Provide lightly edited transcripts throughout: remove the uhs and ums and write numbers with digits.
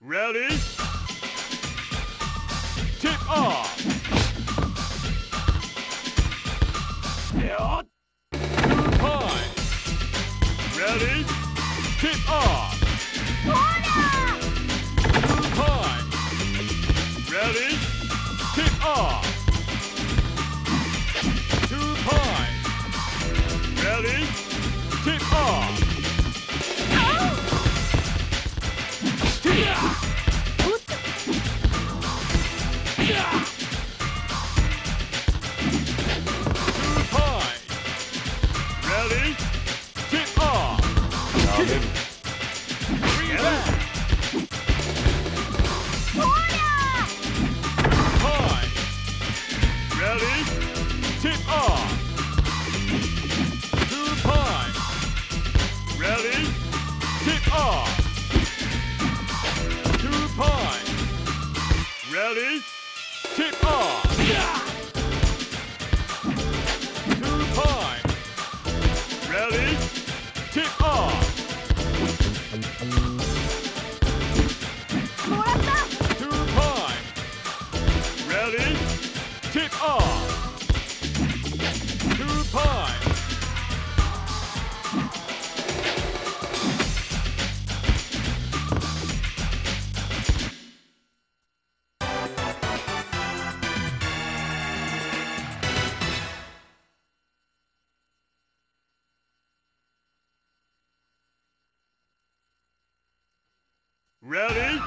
Ready? Tip off! Yeah. 2 points! Ready? Tip off! 2 points! Ready? Tip off! 2 points! Ready? Tip off! Ready? Tip off! Rebound! Point! Ready? Tip off! 2 points! Ready? Tip off! 2 points! Ready? Tip off! 2 points! Ready? Tip off! 2 points! Ready? Tip off! 2 points! Ready?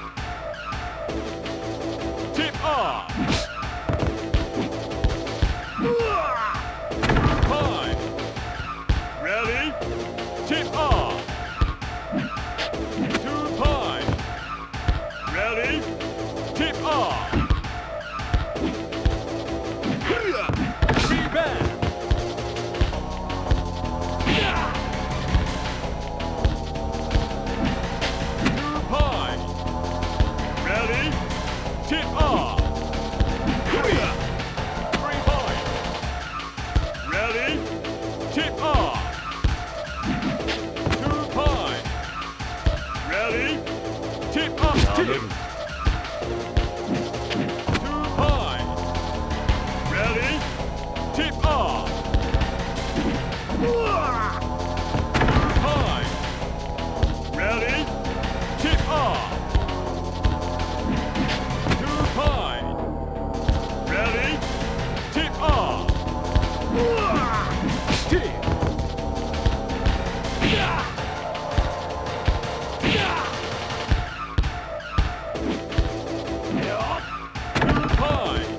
Tip off! Point! Ready? Tip off! 2 points! Ready? Tip off! Rebound! 2 points! Ready? Tip off! 3 points! Ready? Tip off! 2 points! Ready? Tip off! 2 points! Ready? Tip off! 2 points! Ready? Tip off! 2 points! Ready? Tip off! Tip! 2 points!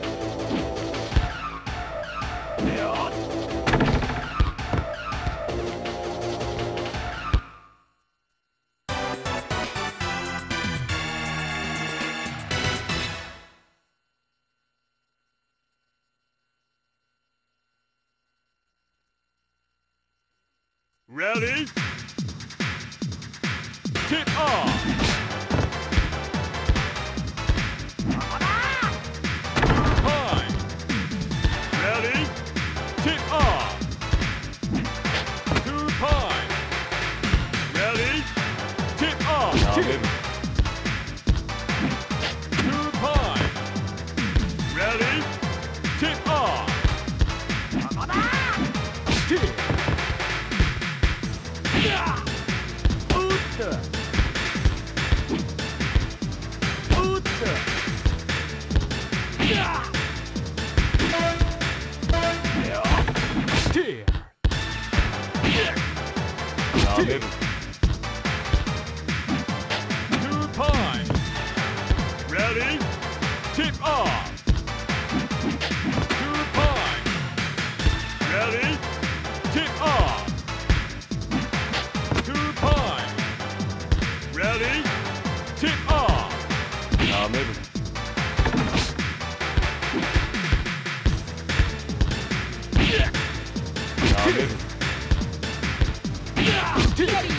Ready? Tip off! 2 points! Ready? Tip off! 2 points! Ready? Tip off! 2 points! Ready? Tip off! Tip! Steer! 2 points! Ready? Tip off! 2 points! Ready? Tip off! 2 points! Ready? Tip off! Ready?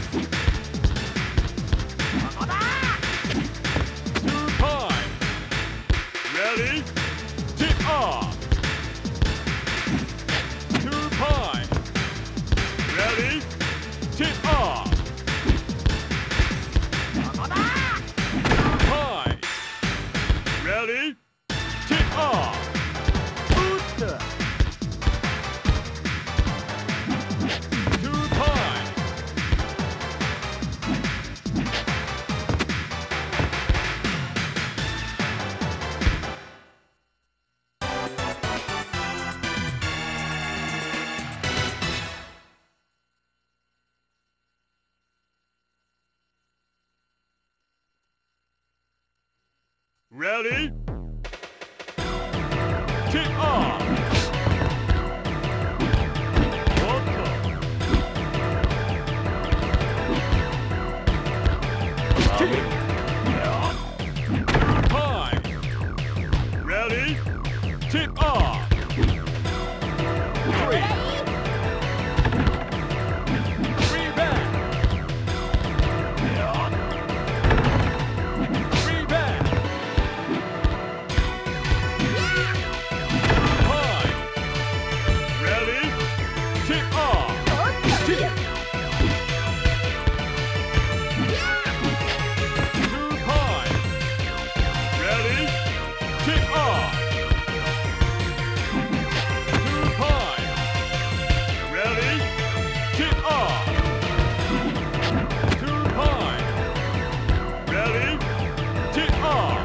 2 points! Ready? Tip off! 2 points! Ready? Tip off! Ready? Tip off. Booster. 2 pine. Ready? Tip off. Pine. Ready? Tip off. 3. 3 back. 3 back. Pine. Ready? Tip off. Tip. 2 pine. Ready? Tip off. 2 pine. Ready? Tip off. 2 pine. Ready? Tip off.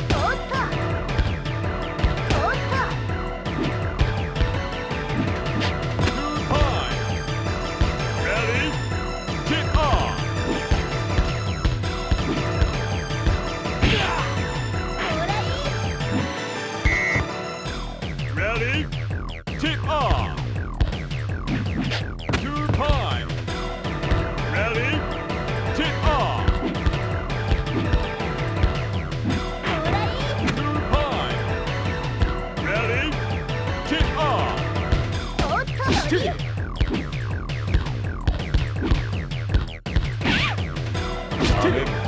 2 pine. Ready? Tip off. Ready? Tip off. 2 pine. Ready? Tip off. 2 pine. Ready? Tip off. Tip. 2.